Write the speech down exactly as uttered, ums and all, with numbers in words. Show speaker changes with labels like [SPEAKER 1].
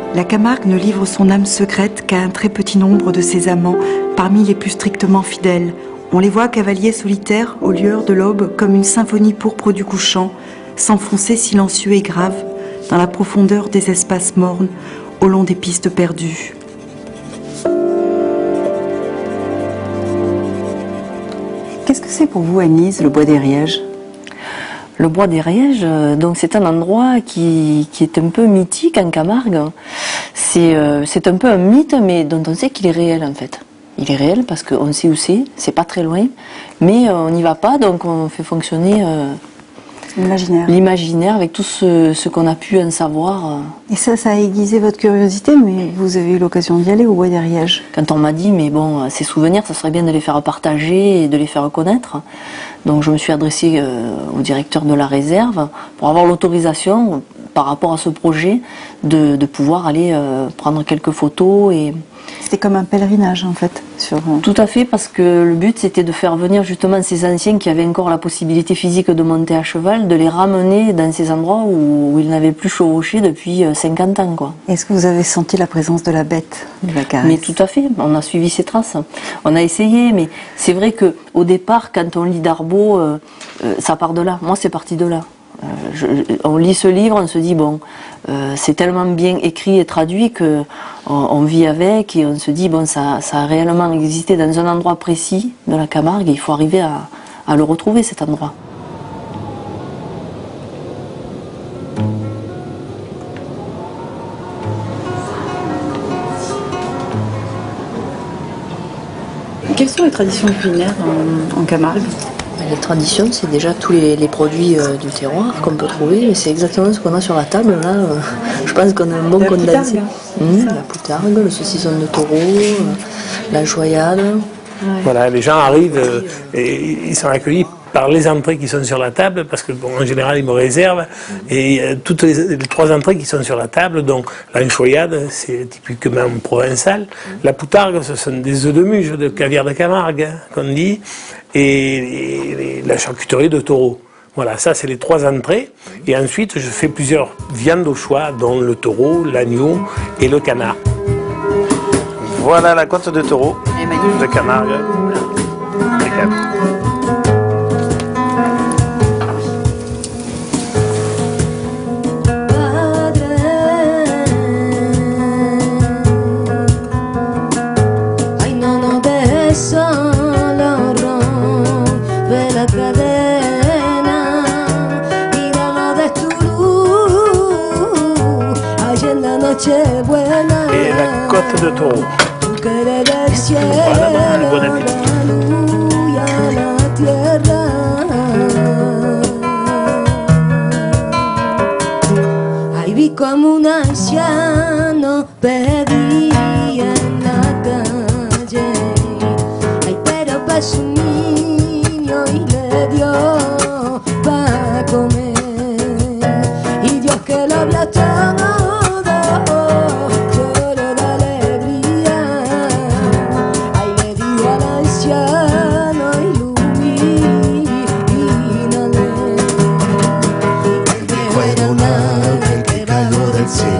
[SPEAKER 1] La Camargue ne livre son âme secrète qu'à un très petit nombre de ses amants, parmi les plus strictement fidèles. On les voit cavaliers solitaires aux lueurs de l'aube, comme une symphonie pourpre du couchant, s'enfoncer silencieux et grave dans la profondeur des espaces mornes, au long des pistes perdues. Qu'est-ce que c'est pour vous, Agnès, le bois des Rièges?
[SPEAKER 2] Le bois des Rièges, donc c'est un endroit qui, qui est un peu mythique en Camargue. C'est euh, c'est un peu un mythe, mais dont on sait qu'il est réel en fait. Il est réel parce qu'on sait où c'est, c'est pas très loin, mais euh, on n'y va pas, donc on fait fonctionner euh,
[SPEAKER 1] l'imaginaire.
[SPEAKER 2] L'imaginaire avec tout ce, ce qu'on a pu en savoir.
[SPEAKER 1] Et ça, ça a aiguisé votre curiosité, mais vous avez eu l'occasion d'y aller au bois des Rièges?
[SPEAKER 2] Quand on m'a dit, mais bon, ces souvenirs, ça serait bien de les faire partager et de les faire connaître. Donc je me suis adressée euh, au directeur de la réserve pour avoir l'autorisation, par rapport à ce projet, de, de pouvoir aller euh, prendre quelques photos. Et
[SPEAKER 1] c'était comme un pèlerinage en fait sur...
[SPEAKER 2] Tout à fait, parce que le but c'était de faire venir justement ces anciens qui avaient encore la possibilité physique de monter à cheval, de les ramener dans ces endroits où, où ils n'avaient plus chevauché depuis cinquante ans, quoi.
[SPEAKER 1] Est-ce que vous avez senti la présence de la bête de la caresse?
[SPEAKER 2] Mais tout à fait, on a suivi ses traces, on a essayé, mais c'est vrai que au départ, quand on lit Darboux, euh, euh, ça part de là. Moi c'est parti de là. Euh, je, on lit ce livre, on se dit bon, euh, c'est tellement bien écrit et traduit que on, on vit avec et on se dit bon, ça, ça a réellement existé dans un endroit précis de la Camargue et il faut arriver à, à le retrouver, cet endroit.
[SPEAKER 1] Quelles sont les traditions culinaires en, en Camargue?
[SPEAKER 2] Les traditions, c'est déjà tous les, les produits euh, du terroir qu'on peut trouver, mais c'est exactement ce qu'on a sur la table là. Euh, je pense qu'on a un bon
[SPEAKER 1] la
[SPEAKER 2] condensé.
[SPEAKER 1] Mmh,
[SPEAKER 2] la poutargue, le saucisson de taureau, euh, la joyade.
[SPEAKER 3] Ouais. Voilà, les gens arrivent euh, et ils sont accueillis par les entrées qui sont sur la table, parce que bon, en général ils me réservent, et euh, toutes les, les trois entrées qui sont sur la table, donc l'enchoyade, c'est typiquement provençal, la poutargue, ce sont des œufs de muge, de caviar de Camargue, hein, qu'on dit, et, et, et la charcuterie de taureau. Voilà, ça c'est les trois entrées, et ensuite je fais plusieurs viandes au choix, dont le taureau, l'agneau et le canard. Voilà la côte de taureau de Camargue. Impeccable. Et la côte de taureau. Voilà, bon appétit.
[SPEAKER 4] Ahí vi como un anciano pedía en la calle, ay, pero pa' su niño y le dio pa' comer, y Dios que lo habló todo.
[SPEAKER 5] Cielo